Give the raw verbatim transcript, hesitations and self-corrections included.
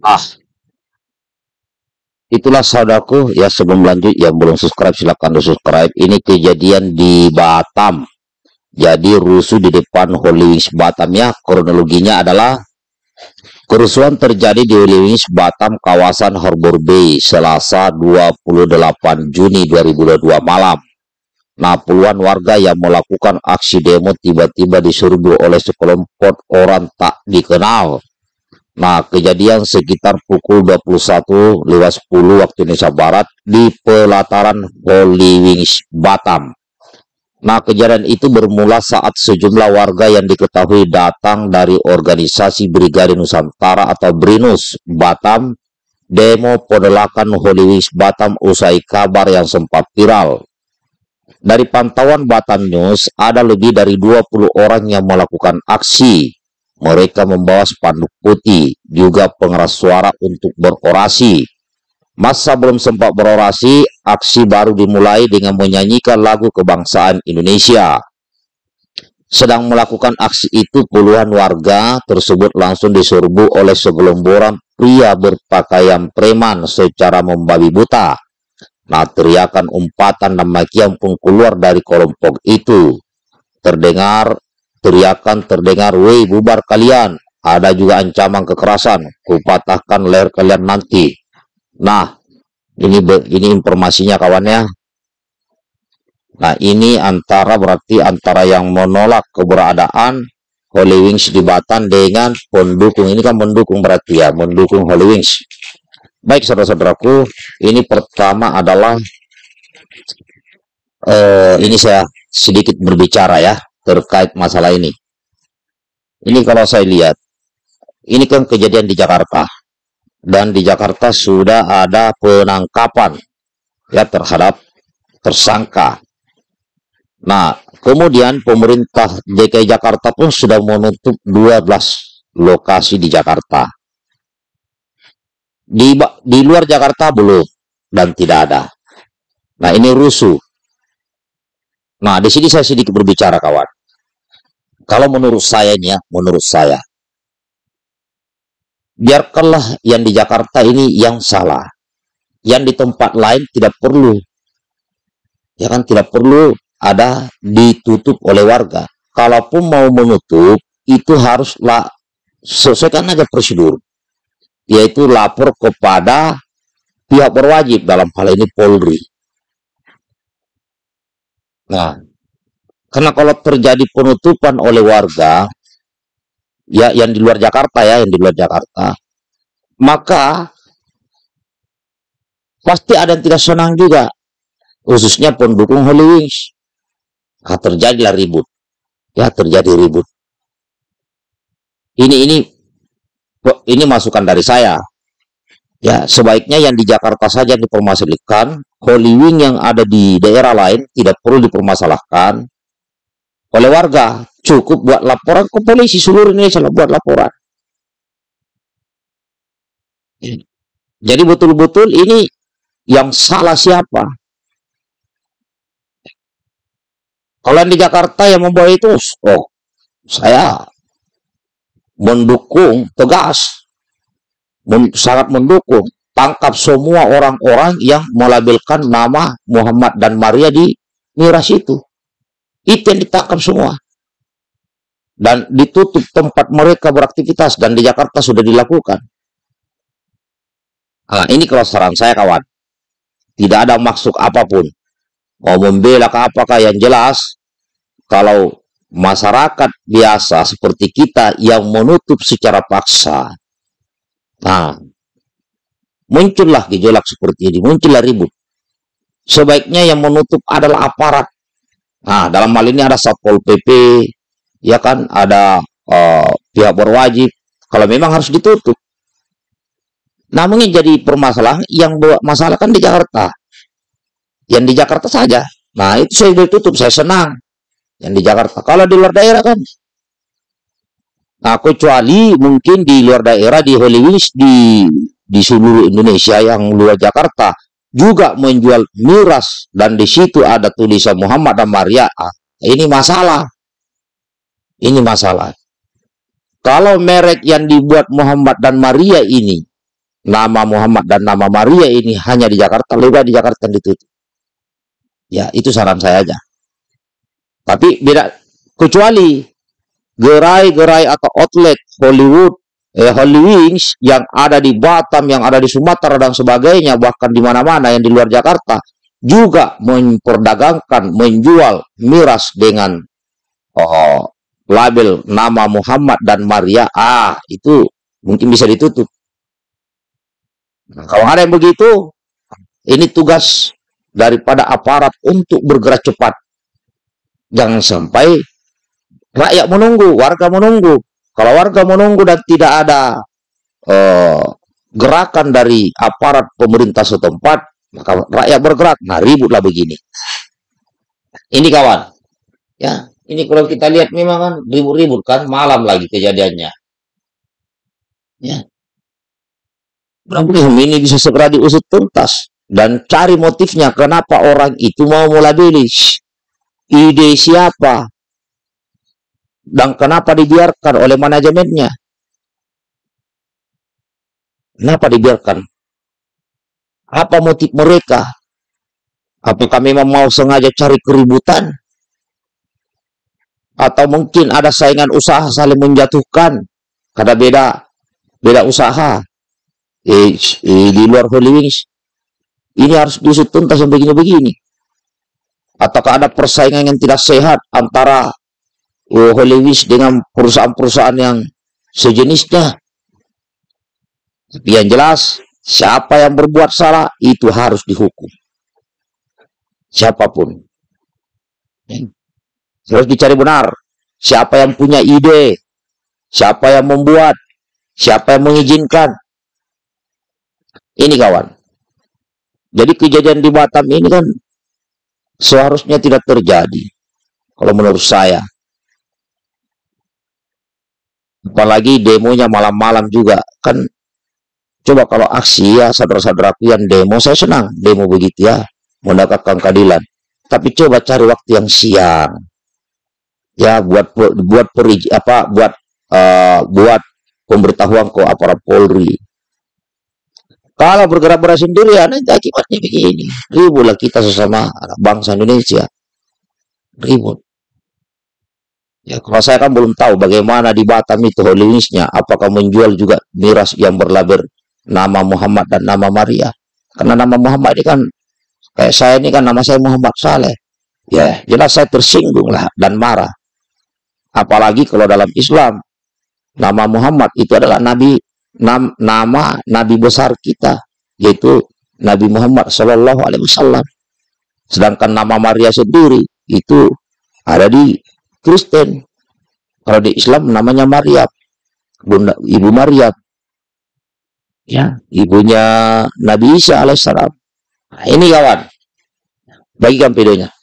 Ah, itulah saudaraku ya, sebelum lanjut yang belum subscribe silahkan di subscribe. Ini kejadian di Batam. Jadi rusuh di depan Holy Wings Batam ya. Kronologinya adalah kerusuhan terjadi di Holy Wings Batam kawasan Harbor Bay Selasa dua puluh delapan Juni dua ribu dua puluh dua malam. Nah, puluhan warga yang melakukan aksi demo tiba-tiba diserbu oleh sekelompok orang tak dikenal. Nah, kejadian sekitar pukul dua puluh satu lewat sepuluh waktu Indonesia Barat di pelataran Holy Wings Batam. Nah, kejadian itu bermula saat sejumlah warga yang diketahui datang dari organisasi Brigade Nusantara atau BRINUS Batam demo penolakan Holy Wings Batam usai kabar yang sempat viral. Dari pantauan Batam News, ada lebih dari dua puluh orang yang melakukan aksi. Mereka membawa spanduk putih, juga pengeras suara untuk berorasi. Masa belum sempat berorasi, aksi baru dimulai dengan menyanyikan lagu kebangsaan Indonesia. Sedang melakukan aksi itu, puluhan warga tersebut langsung diserbu oleh segelomboran pria berpakaian preman secara membabi buta. Nah, teriakan umpatan dan makian pun keluar dari kelompok itu. Terdengar teriakan terdengar, "Woi, bubar kalian." Ada juga ancaman kekerasan, "Kupatahkan leher kalian nanti." Nah, ini ini informasinya kawannya. Nah, ini antara berarti antara yang menolak keberadaan Holy Wings di Batam dengan pendukung. Ini kan mendukung berarti ya, mendukung Holy Wings. Baik saudara-saudaraku, ini pertama adalah eh, ini saya sedikit berbicara ya terkait masalah ini. Ini kalau saya lihat, ini kan kejadian di Jakarta, dan di Jakarta sudah ada penangkapan ya terhadap tersangka. Nah, kemudian pemerintah D K I Jakarta pun sudah menutup dua belas lokasi di Jakarta. Di, di luar Jakarta belum dan tidak ada. Nah, ini rusuh. Nah, di sini saya sedikit berbicara kawan. Kalau menurut saya nih ya, menurut saya, biarkanlah yang di Jakarta ini yang salah. Yang di tempat lain tidak perlu. Ya kan, tidak perlu ada ditutup oleh warga. Kalaupun mau menutup, itu haruslah sesuaikan aja prosedur. Yaitu lapor kepada pihak berwajib, dalam hal ini Polri. Nah, karena kalau terjadi penutupan oleh warga, ya yang di luar Jakarta ya, yang di luar Jakarta, maka pasti ada yang tidak senang juga, khususnya pendukung Holy Wings. Nah, terjadilah ribut, ya terjadi ribut. Ini ini ini masukan dari saya. Ya, sebaiknya yang di Jakarta saja dipermasalahkan, Holy Wing yang ada di daerah lain tidak perlu dipermasalahkan oleh warga. Cukup buat laporan ke polisi seluruh Indonesia, buat laporan. Jadi betul-betul ini yang salah siapa? Kalau yang di Jakarta yang membawa itu, oh, saya mendukung tegas. Sangat mendukung, tangkap semua orang-orang yang melabelkan nama Muhammad dan Maria di miras itu. Itu yang ditangkap semua. Dan ditutup tempat mereka beraktivitas, dan di Jakarta sudah dilakukan. Nah, ini kalau saran saya kawan, tidak ada maksud apapun. Mau membela ke apakah, yang jelas, kalau masyarakat biasa seperti kita yang menutup secara paksa, nah, muncullah gejolak seperti ini, muncullah ribut. Sebaiknya yang menutup adalah aparat. Nah, dalam hal ini ada Satpol P P, ya kan, ada uh, pihak berwajib. Kalau memang harus ditutup. Namun yang jadi permasalahan, yang bawa masalah kan di Jakarta. Yang di Jakarta saja. Nah, itu saya ditutup, saya senang. Yang di Jakarta. Kalau di luar daerah kan, nah, kecuali mungkin di luar daerah, di Holy Wings, di, di seluruh Indonesia yang luar Jakarta, juga menjual miras, dan di situ ada tulisan Muhammad dan Maria. Ah, ini masalah. Ini masalah. Kalau merek yang dibuat Muhammad dan Maria ini nama Muhammad dan nama Maria ini hanya di Jakarta, lebih baik di Jakarta yang ditutup. Ya, itu saran saya aja. Tapi beda, kecuali gerai-gerai atau outlet Hollywood, eh, Holy Wings yang ada di Batam, yang ada di Sumatera dan sebagainya, bahkan di mana-mana yang di luar Jakarta, juga memperdagangkan, menjual miras dengan oh, label nama Muhammad dan Maria. Ah, itu mungkin bisa ditutup. Nah, kalau ada yang begitu, ini tugas daripada aparat untuk bergerak cepat. Jangan sampai rakyat menunggu, warga menunggu. Kalau warga menunggu dan tidak ada uh, gerakan dari aparat pemerintah setempat, maka rakyat bergerak. Nah, ributlah begini. Ini kawan, ya, ini kalau kita lihat memang kan ribut-ribut kan, malam lagi kejadiannya. Ya, ini bisa segera diusut tuntas dan cari motifnya, kenapa orang itu mau melabeli, ide siapa, dan kenapa dibiarkan oleh manajemennya. Kenapa dibiarkan? Apa motif mereka? Apakah memang mau sengaja cari keributan? Atau mungkin ada saingan usaha saling menjatuhkan karena beda beda usaha. Eh, eh, di luar Holy Wings ini harus diusut tuntas yang begini-begini. Ataukah ada persaingan yang tidak sehat antara oh, Holy Wings dengan perusahaan-perusahaan yang sejenisnya? Tapi yang jelas, siapa yang berbuat salah itu harus dihukum. Siapapun. Harus dicari benar. Siapa yang punya ide, siapa yang membuat, siapa yang mengizinkan. Ini kawan. Jadi kejadian di Batam ini kan seharusnya tidak terjadi. Kalau menurut saya. Apalagi demonya malam-malam juga. Kan coba kalau aksi ya, saudara-saudaraku yang demo, saya senang demo begitu ya, mendapatkan keadilan. Tapi coba cari waktu yang siang. Ya, buat buat peri, apa buat uh, buat pemberitahuan ke aparat Polri. Kalau bergerak-gerak sendiri, ya nanti akibatnya begini. Ributlah kita sesama anak bangsa Indonesia. Ribut. Ya, kalau saya kan belum tahu bagaimana di Batam itu Holy Wings-nya. Apakah menjual juga miras yang berlabel nama Muhammad dan nama Maria. Karena nama Muhammad ini kan, kayak saya ini kan nama saya Muhammad Saleh. Ya, jelas saya tersinggung lah dan marah. Apalagi kalau dalam Islam, nama Muhammad itu adalah Nabi, Nam, nama Nabi besar kita, yaitu Nabi Muhammad Shallallahu Alaihi Wasallam. Sedangkan nama Maria sendiri itu ada di Kristen. Kalau di Islam namanya Maryam, Bunda, Ibu Maryam, ya, ibunya Nabi Isa alaihissalam. Nah, ini kawan, bagikan videonya.